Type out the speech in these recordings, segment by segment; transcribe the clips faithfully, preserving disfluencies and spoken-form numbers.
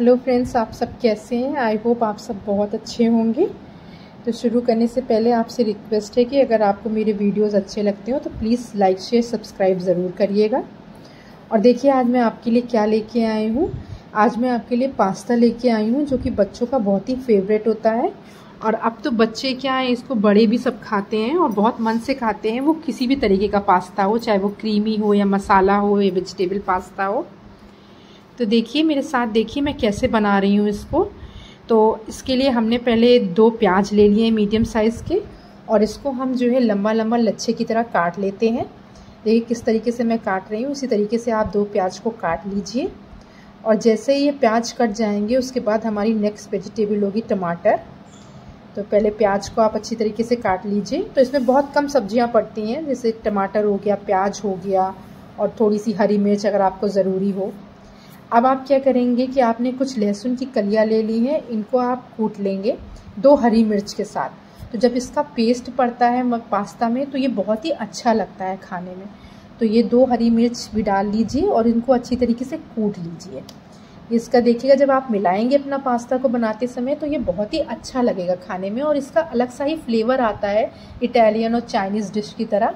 Hello friends, आप सब कैसे हैं? आई होप आप सब बहुत अच्छे होंगे। तो शुरू करने से पहले आपसे रिक्वेस्ट है कि अगर आपको मेरे वीडियोस अच्छे लगते हो तो प्लीज़ लाइक शेयर सब्सक्राइब ज़रूर करिएगा। और देखिए आज मैं आपके लिए क्या लेके आई हूँ। आज मैं आपके लिए पास्ता लेके आई हूँ जो कि बच्चों का बहुत ही फेवरेट होता है। और अब तो बच्चे क्या हैं, इसको बड़े भी सब खाते हैं और बहुत मन से खाते हैं। वो किसी भी तरीके का पास्ता हो, चाहे वो क्रीमी हो या मसाला हो या वेजिटेबल पास्ता हो। तो देखिए मेरे साथ, देखिए मैं कैसे बना रही हूँ इसको। तो इसके लिए हमने पहले दो प्याज ले लिए मीडियम साइज़ के, और इसको हम जो है लंबा लंबा लच्छे की तरह काट लेते हैं। देखिए किस तरीके से मैं काट रही हूँ, उसी तरीके से आप दो प्याज को काट लीजिए। और जैसे ही ये प्याज कट जाएंगे उसके बाद हमारी नेक्स्ट वेजिटेबल होगी टमाटर। तो पहले प्याज को आप अच्छी तरीके से काट लीजिए। तो इसमें बहुत कम सब्जियां पड़ती हैं, जैसे टमाटर हो गया, प्याज हो गया और थोड़ी सी हरी मिर्च अगर आपको ज़रूरी हो। अब आप क्या करेंगे कि आपने कुछ लहसुन की कलियां ले ली हैं, इनको आप कूट लेंगे दो हरी मिर्च के साथ। तो जब इसका पेस्ट पड़ता है पास्ता में तो ये बहुत ही अच्छा लगता है खाने में। तो ये दो हरी मिर्च भी डाल लीजिए और इनको अच्छी तरीके से कूट लीजिए। इसका देखिएगा जब आप मिलाएंगे अपना पास्ता को बनाते समय तो ये बहुत ही अच्छा लगेगा खाने में, और इसका अलग सा ही फ्लेवर आता है इटालियन और चाइनीज़ डिश की तरह।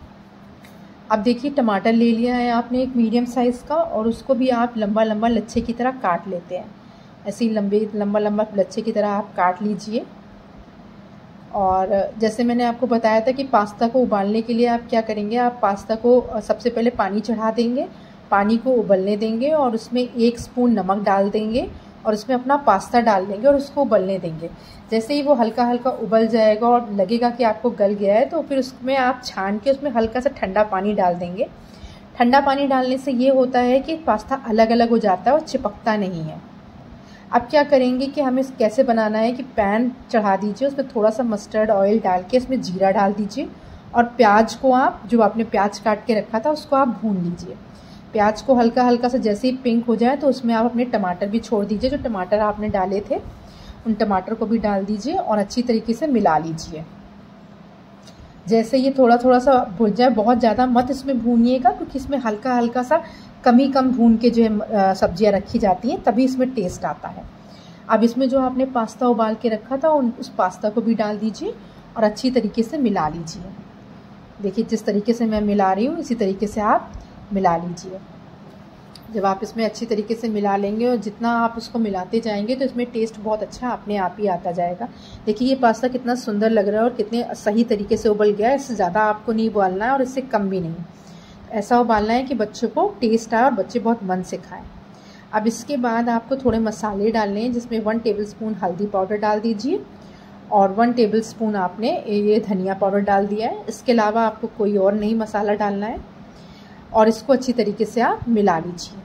अब देखिए टमाटर ले लिया है आपने एक मीडियम साइज़ का, और उसको भी आप लंबा लंबा लच्छे की तरह काट लेते हैं। ऐसे ही लंबे लंबा लंबा लच्छे की तरह आप काट लीजिए। और जैसे मैंने आपको बताया था कि पास्ता को उबालने के लिए आप क्या करेंगे, आप पास्ता को सबसे पहले पानी चढ़ा देंगे, पानी को उबलने देंगे और उसमें एक स्पून नमक डाल देंगे और उसमें अपना पास्ता डाल देंगे और उसको उबलने देंगे। जैसे ही वो हल्का हल्का उबल जाएगा और लगेगा कि आपको गल गया है तो फिर उसमें आप छान के उसमें हल्का सा ठंडा पानी डाल देंगे। ठंडा पानी डालने से ये होता है कि पास्ता अलग अलग हो जाता है और चिपकता नहीं है। अब क्या करेंगे कि हमें कैसे बनाना है कि पैन चढ़ा दीजिए, उसमें थोड़ा सा मस्टर्ड ऑयल डाल के उसमें जीरा डाल दीजिए और प्याज को आप जो आपने प्याज काट के रखा था उसको आप भून लीजिए। प्याज को हल्का हल्का सा जैसे ही पिंक हो जाए तो उसमें आप अपने टमाटर भी छोड़ दीजिए। जो टमाटर आपने डाले थे उन टमाटर को भी डाल दीजिए और अच्छी तरीके से मिला लीजिए। जैसे ये थोड़ा थोड़ा सा भुन जाए, बहुत ज़्यादा मत इसमें भूनिएगा क्योंकि इसमें हल्का हल्का सा कम ही कम भून के जो है सब्जियां रखी जाती हैं, तभी इसमें टेस्ट आता है। अब इसमें जो आपने पास्ता उबाल के रखा था उन उस पास्ता को भी डाल दीजिए और अच्छी तरीके से मिला लीजिए। देखिए जिस तरीके से मैं मिला रही हूँ इसी तरीके से आप मिला लीजिए। जब आप इसमें अच्छी तरीके से मिला लेंगे और जितना आप उसको मिलाते जाएंगे तो इसमें टेस्ट बहुत अच्छा अपने आप ही आता जाएगा। देखिए ये पास्ता कितना सुंदर लग रहा है और कितने सही तरीके से उबल गया है। इससे ज़्यादा आपको नहीं उबालना है और इससे कम भी नहीं, ऐसा उबालना है कि बच्चों को टेस्ट आए और बच्चे बहुत मन से खाएं। अब इसके बाद आपको थोड़े मसाले डालने हैं, जिसमें वन टेबल स्पून हल्दी पाउडर डाल दीजिए और वन टेबल स्पून आपने ये धनिया पाउडर डाल दिया है। इसके अलावा आपको कोई और नहीं मसाला डालना है और इसको अच्छी तरीके से आप मिला लीजिए।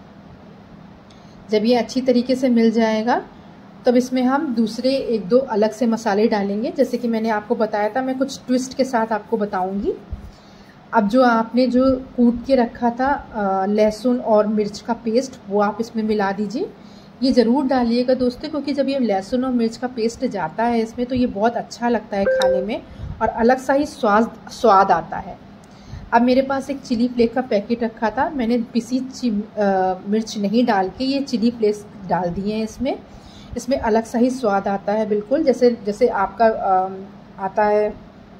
जब ये अच्छी तरीके से मिल जाएगा तब इसमें हम दूसरे एक दो अलग से मसाले डालेंगे, जैसे कि मैंने आपको बताया था। मैं कुछ ट्विस्ट के साथ आपको बताऊंगी। अब जो आपने जो कूट के रखा था लहसुन और मिर्च का पेस्ट, वो आप इसमें मिला दीजिए। ये ज़रूर डालिएगा दोस्तों, क्योंकि जब ये लहसुन और मिर्च का पेस्ट जाता है इसमें तो ये बहुत अच्छा लगता है खाने में और अलग सा ही स्वाद स्वाद आता है। अब मेरे पास एक चिली फ्लेक्स का पैकेट रखा था, मैंने पिसी मिर्च नहीं डाल के ये चिली फ्लेक्स डाल दिए हैं इसमें। इसमें अलग सा ही स्वाद आता है, बिल्कुल जैसे जैसे आपका आ, आता है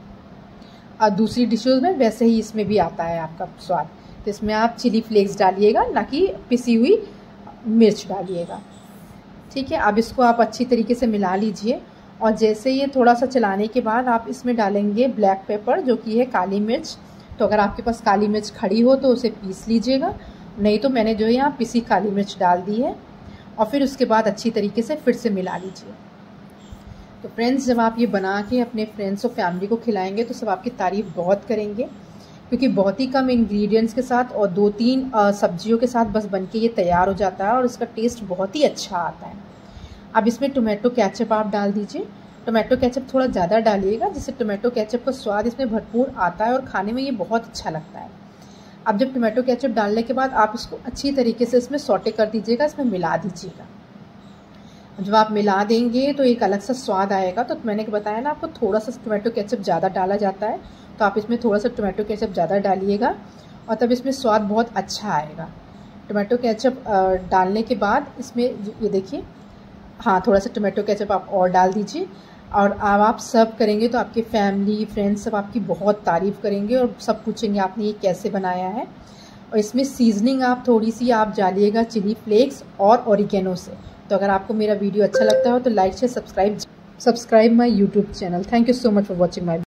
आ, दूसरी डिशेज में, वैसे ही इसमें भी आता है आपका स्वाद। तो इसमें आप चिली फ्लेक्स डालिएगा, ना कि पिसी हुई मिर्च डालिएगा। ठीक है, अब इसको आप अच्छी तरीके से मिला लीजिए और जैसे ये थोड़ा सा चलाने के बाद आप इसमें डालेंगे ब्लैक पेपर, जो कि है काली मिर्च। तो अगर आपके पास काली मिर्च खड़ी हो तो उसे पीस लीजिएगा, नहीं तो मैंने जो है यहाँ पिसी काली मिर्च डाल दी है। और फिर उसके बाद अच्छी तरीके से फिर से मिला लीजिए। तो फ्रेंड्स, जब आप ये बना के अपने फ्रेंड्स और फैमिली को खिलाएंगे तो सब आपकी तारीफ़ बहुत करेंगे, क्योंकि बहुत ही कम इंग्रेडिएंट्स के साथ और दो तीन सब्जियों के साथ बस बनके ये तैयार हो जाता है और इसका टेस्ट बहुत ही अच्छा आता है। अब इसमें टोमेटो केचप आप डाल दीजिए। टोमेटो केचप थोड़ा ज़्यादा डालिएगा, जिससे टोमेटो केचप का स्वाद इसमें भरपूर आता है और खाने में ये बहुत अच्छा लगता है। अब जब टोमेटो केचप डालने के बाद आप इसको अच्छी तरीके से इसमें सौटे कर दीजिएगा, इसमें मिला दीजिएगा। जब आप मिला देंगे तो एक अलग सा स्वाद आएगा। तो मैंने बताया ना आपको, थोड़ा सा टोमेटो केचप ज़्यादा डाला जाता है, तो आप इसमें थोड़ा सा टोमेटो केचप ज़्यादा डालिएगा और तब इसमें स्वाद बहुत अच्छा आएगा। टोमेटो केचप डालने के बाद इसमें ये देखिए, हाँ थोड़ा सा टोमेटो केचप आप और डाल दीजिए। और अब आप सर्व करेंगे तो आपके फैमिली फ्रेंड्स सब आपकी बहुत तारीफ़ करेंगे और सब पूछेंगे आपने ये कैसे बनाया है। और इसमें सीजनिंग आप थोड़ी सी आप डालिएगा चिली फ्लेक्स और ऑरिगेनो से। तो अगर आपको मेरा वीडियो अच्छा लगता हो तो like share subscribe subscribe my YouTube channel. Thank you so much for watching my